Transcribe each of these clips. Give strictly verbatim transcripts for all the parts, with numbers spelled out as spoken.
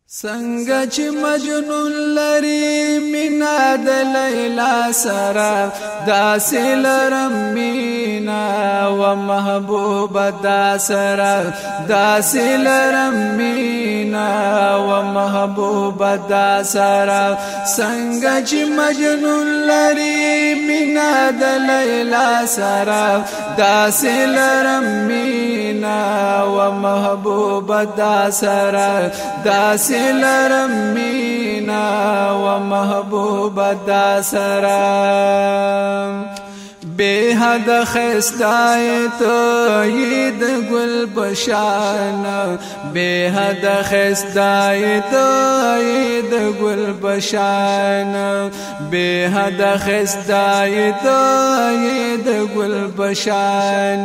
څنګه چې مجنون لري مینا د لیلا سره داسې لرم مینا و محبوب دا سره داسې لرم مینا و محبوب دا سره څنګه چې مجنون لري مینا د لیلا سره داسې لرم مینا و محبوب دا سره داسې لرم مینا و محبوب دا سرا بے حد خستایت ید گل بشان بے حد خستایت ید گل بشان بے حد خستایت ید گل بشان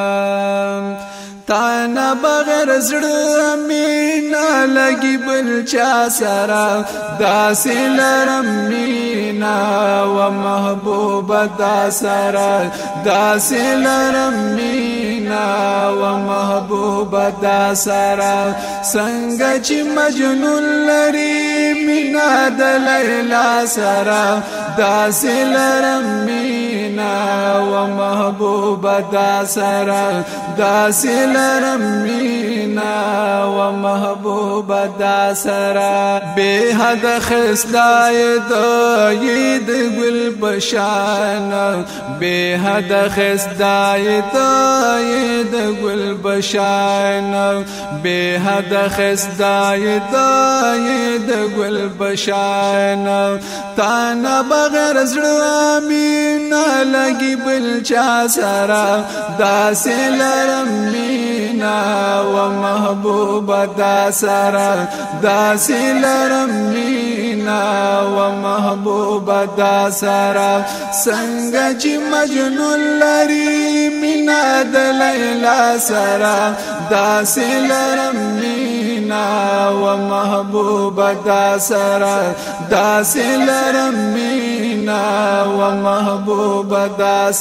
تانا بغیر زړه مینا لګي بل چا سره داسې لرم مینا و محبوب دا سره داسې لرم مینا و محبوب دا سره څنګه چې مجنون لري مینا د لیلا سره داسې لرم مینا و محبوب دا سره داسې لرم مینا و محبوب دا سرا بے حد خستایت ید گل بشان بے حد خستایت ید گل بشان بے حد خستایت ید گل بشان تانا بغیر زړه مینا لګي بل چا سره داسې لرم مینا و محبوب دا سره داسې لرم مینا و محبوب دا سره څنګه چې مجنون لري مینا د لیلا سره داسې لرم مینا و محبوب دا سره داسې لرم مینا و محبوب دا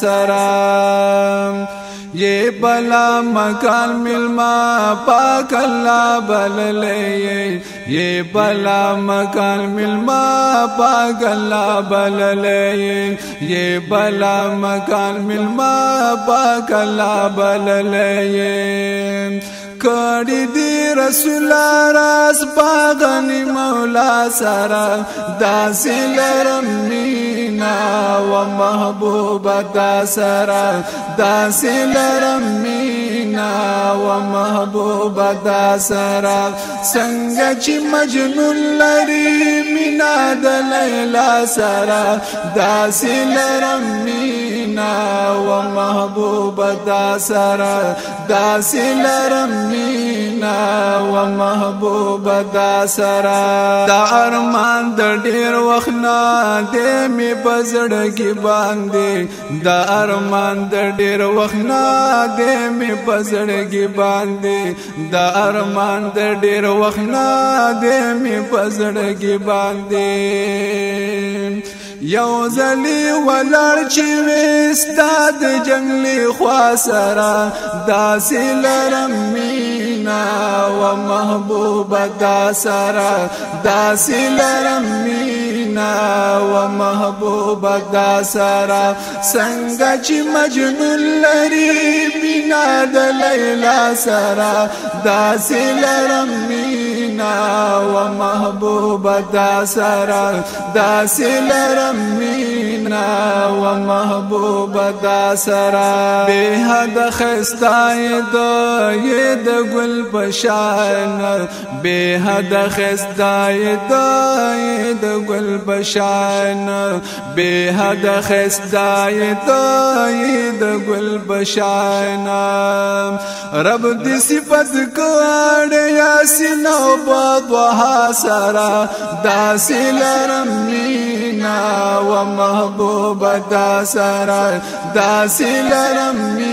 سره یہ بلا مکان ملما پاک اللہ بل لے یہ بلا مکان ملما پاک اللہ بل لے یہ بلا مکان ملما پاک اللہ بل لے کڑی دی رسول راس باغنی مولا سرا داسې لرم مینا و محبوب دا سرا داسې لرم مینا و محبوب دا سرا څنګه چې مجنون لري مینا د لیلا سرا داسې لرم مینا و محبوب دا سرا داسې لرم مینا و محبوب دا سرا دا ارمان د ډیر وخت نه دې می بزړګي باندې دا ارمان د ډیر وخت نه دې می بزړګي باندې دا ارمان د ډیر وخت نه دې می بزړګي باندې یو زلی ولر چې وستاد جنگلی خوا سرا داسې لرم مینا و محبوب دا سرا داسې لرم مینا و محبوب دا سرا څنګه چې مجنون لري مینا د لیلا سرا داسې لرم مینا و محبوب دا سرا داسې لرم مینا و محبوب دا سرا بے حد خستایت ید گل بشان بے حد خستایت ید گل بشان بے حد خستایت ید گل بشان رب دی صفت کړ یاسین او بضحا سرا داسې لرم مینا و محبوب دا سرا داسې لرم مینا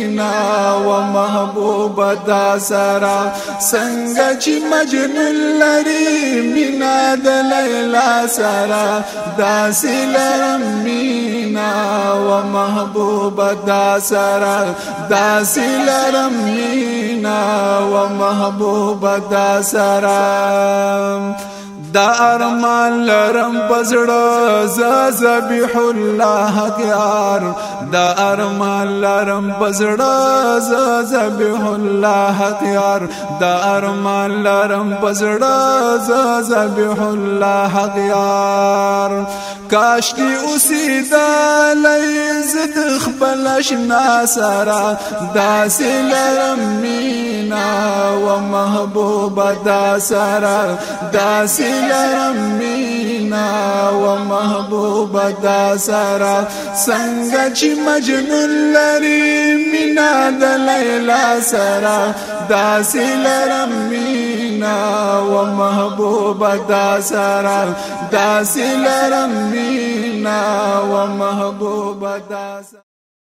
مینا و محبوب دا سرا څنګه چې مجنون لري مینا د لیلا سرا داسې لرم مینا و محبوب دا سرا داسې لرم مینا و محبوب دا سرا دا ارمان لرم پزړه ز ذبیح الله حقیار دا ارمان لرم پزړه ز ذبیح الله حقیار دا ارمان لرم پزړه ز ذبیح الله حقیار کاش کی اوسی دا لیزد خپل اشنا سرا داسې لرم مینا و محبوب دا سرا داسې لرم مینا و محبوب دا سرا څنګه چې مجنون لري مینا د لیلا سرا داسې لرم مینا و محبوب دا سرا داسې لرم مینا و محبوب دا سرا